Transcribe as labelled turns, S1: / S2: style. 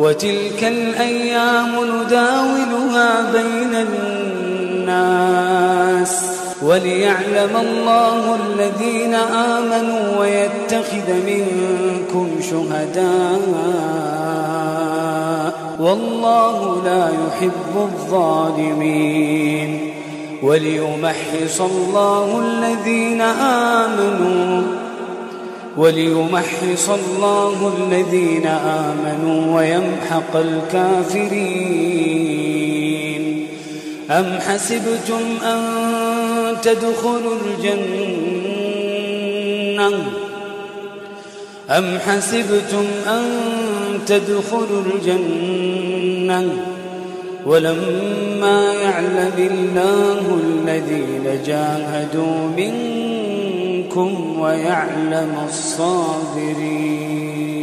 S1: وتلك الأيام نداولها بين الناس وليعلم الله الذين آمنوا ويتخذ منكم شهداء والله لا يحب الظالمين وليمحص الله الذين آمنوا ويمحق الكافرين. أم حسبتم أن تدخلوا الجنة ولما يعلم الله الذين جاهدوا منكم ويعلم الصابرين.